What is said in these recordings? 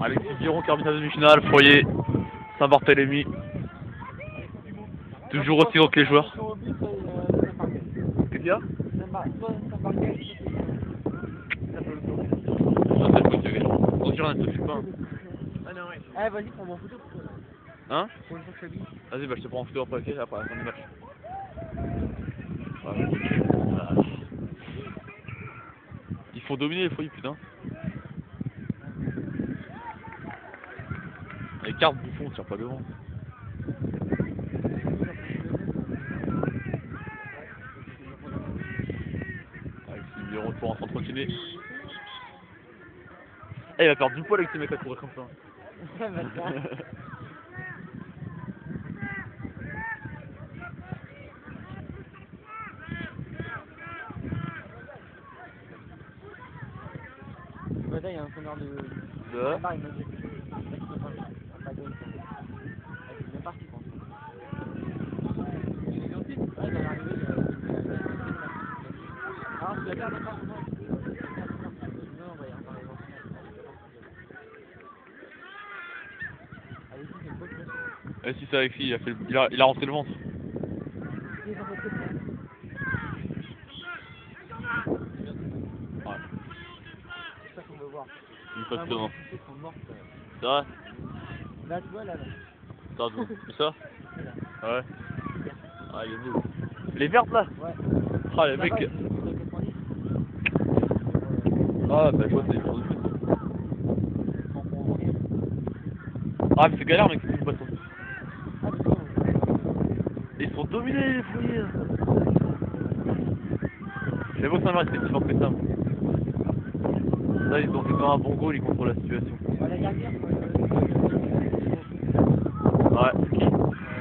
Alexis Giron, quart de demi-finale, Foyer, Saint-Barthélemy. Toujours aussi haut que les joueurs. Qu'est-ce qu'il y a? On dirait un truc pas. Ah non, ouais. Ah, vas-y, prends mon photo. Hein? Pour une fois que je suis. Vas-y, bah je te prends en photo après, ok, après la fin du match. Voilà. Ils font dominer les Foyers, putain. Les cartes bouffons, tire pas devant. Alexis Giron pour en s'entretenir. Eh, il va perdre du poids avec ces mecs à courir comme ça. Il y a un sonneur de... De... Ah, il m'a dit. Il est bien parti, je pense. Il est sorti? Ouais, il est arrivé. Ah, tu l'as perdu, non, on va y arriver. Allez, c'est une bonne chose. Eh, si c'est Alexis, il a rentré le ventre. Ouais. C'est ça qu'on veut voir. Il passe devant. Sont mortes. C'est vrai? Là, tu vois, là. Attends, c'est ça? Ouais. Ah, il est beau. Les vertes là? Ouais. Ah, les mecs. Ah, bah, je vois, c'est les joueurs de foot. Ah, mais c'est galère, mec, c'est une boisson. Ils sont dominés, les Foyers. J'avoue que Saint-Marin, c'était plus fort que ça. Là, ils ont fait quand même un bon goal, ils contrôlent la situation. La dernière, ouais, c'est qui?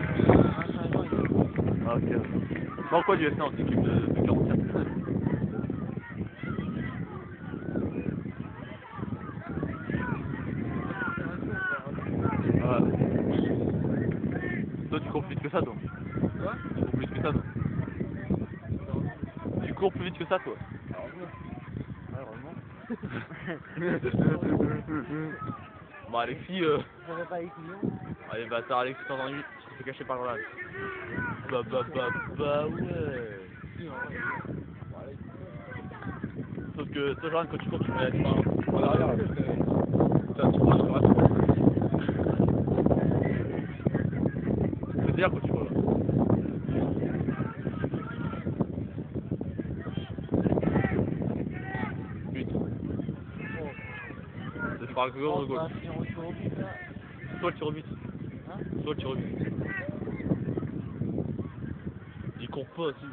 Ah, ok. Bon, quoi, du FC en équipe de 44? Ouais. Toi, tu cours plus vite que ça, toi? Quoi? Tu cours plus vite que ça, toi? Tu cours plus vite que ça, toi? Bon, Alexis, Ça va pas avec Lyon. allez, bâtard, Alexis, t'en as 8, tu t'es caché par là. Bah, ouais. Sauf que, toi, Jordan, quand tu cours, tu mets la main en arrière, là. Putain, tu cours, tu cours. C'est-à-dire quand tu cours, là. Putain. C'est par le goal. Soit le tir au but. Soit le tir au but. Il court pas aussi.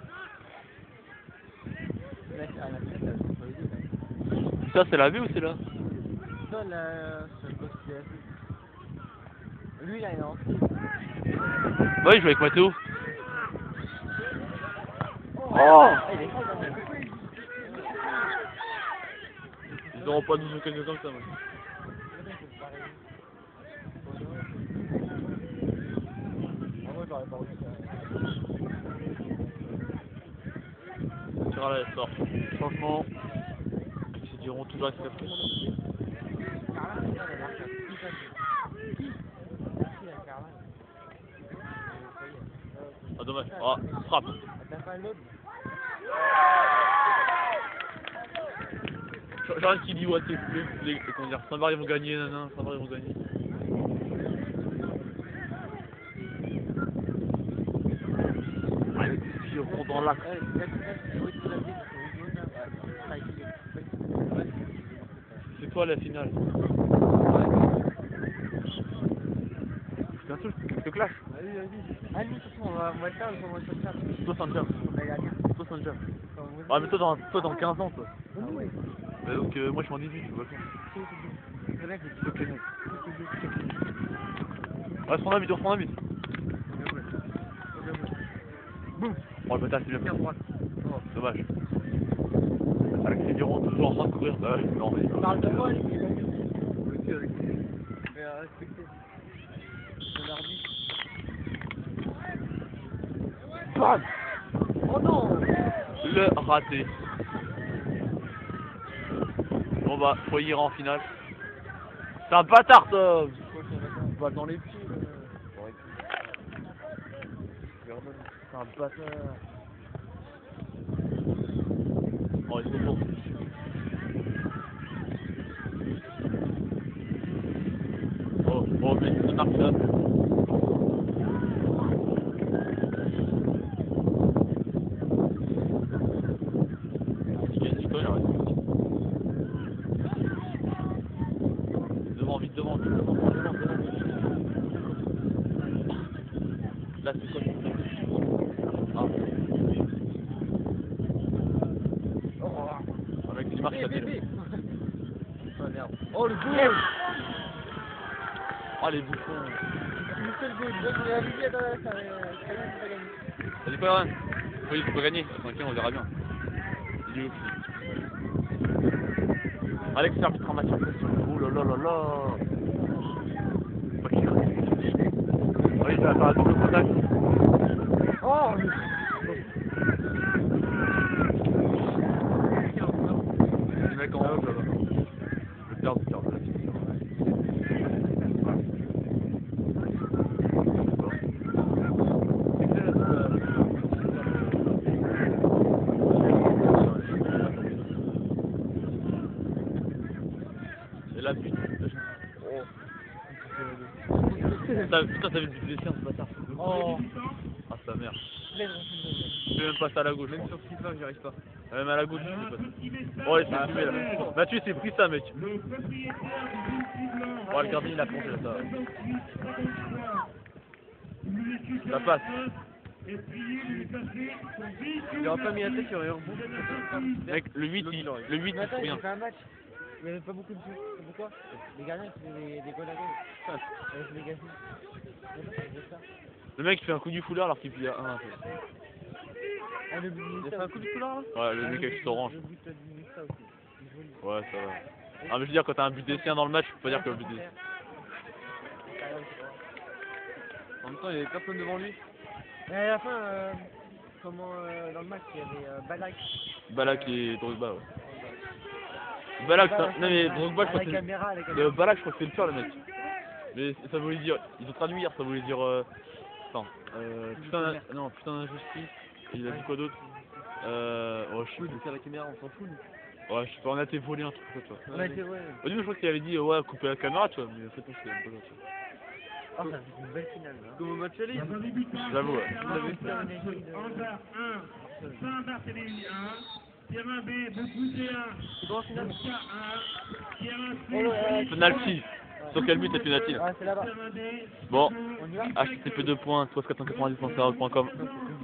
Ça, c'est la V ou c'est là? Ça, c'est le poste qui est assis. Lui, là, il est en dessous. Bah oui, je joue avec Mathéo. Oh! Ils n'auront pas 12 ou quelque chose comme ça, moi. Moi, j'aurais pas reçu ça. Tira là, elle sort. Franchement, ils se diront toujours avec cette. Ah, dommage. Ah, frappe. T'as pas l'autre? J'ai rien qui dit ouais, comment dire, Saint-Bar ils vont gagner, nanana, Saint-Bar ils vont gagner. Allez, ils vont dans l'axe. C'est toi la finale. Bientôt, je te clash. Vas-y. Allez, on va le faire, on va le faire. Toi, Saint-Jean. Toi, Saint-Jean. Ah, mais toi, dans 15 ans, toi. Oui. Donc, moi, je suis en 18, tu vois. Ok. Ouais, prends un but, prends un but. Boum. Oh, le bâtard, c'est bien. Dommage. Alexis Giron, toujours en train de courir. Bah, non, mais. Parle de moi, il est gagné. Aussi, Alexis. Mais respectez. C'est l'arbitre. Bam! Oh non! Le raté. Bon bah, Foyer en finale. C'est un bâtard, toi. Balle dans les pieds. C'est un bâtard. Oh, il est trop bon. Oh, mais il marque là. Devant, vite devant. Là, c'est quoi? Ah. Oh, mec, il marque ça. Ah merde. Oh le goal. Oh, les bouffons. Il fait le goal. Il a visé dans la salle. Il va gagner. Ça dit pas rien. Oui, il faut gagner. Tranquille, on verra bien. Il est où? Alex, c'est arbitre en match en pression. Oh là là là là. Oui, il va faire un double contact. Oh Le mec en haut là-bas. Je vais perdre. C'est la but. Putain, t'avais le but d'essai, ce bâtard. Oh. Ah, sa mère. Laisse. Je peux même passer à la gauche. Même sur FIFA, j'y arrive pas. Même à la gauche, je peux passer. Oh, laisse filmer là. Mathieu, c'est pris ça, mec. Oh, le gardien, il a plongé là, ça. Ça passe. Il aurait pas mis la tête, il y aurait eu un rebond. Mec, le 8, il Mais attends, faut il rien. fait un match. Il n'y avait pas beaucoup de buts. C'est pourquoi les gardiens qui faisaient des goals à gauche. Avec les gars. Le mec, il fait un coup du foulard alors qu'il y a un. Ah, le but il a fait un coup de foulard là. Ouais, le mec avec son orange. Le but du Nista aussi. Il est joli. Ouais, ça va. Ah, mais je veux dire, quand t'as un but d'essai dans le match, tu peux pas dire que le but d'essai. En même temps, il y avait personne devant lui. Et à la fin, dans le match, il y avait Balak. Balak et Drogba, ouais. Balak, non mais Drogba, je crois que c'est. Balak, je crois que c'est le pire, le mec. Mais ça voulait dire. Ils ont traduit hier, ça voulait dire. Attends. Putain, non, putain d'injustice. Il a dit quoi d'autre? Ouais, je sais plus. La caméra, on s'en fout. Ouais, je sais pas, on a été volé un truc comme ça, tu vois. Ouais, c'est vrai. Au début, je crois qu'il avait dit, ouais, couper la caméra, tu vois, mais en fait, non, c'était même pas ça, tu vois. Ah, ça fait une belle finale. Là. Comme au match aller. J'avoue, ouais. Vous avez fait un échec de... Saint-Barthélemy 1, Terrain B, Boucouzé 1, C'est quoi en finale? Oscar 1, Terrain C, Penalty. Sur quel but c'est penalty là? Ah, c'est là-bas. Terrain D, Bon, On y va? http://3.490.com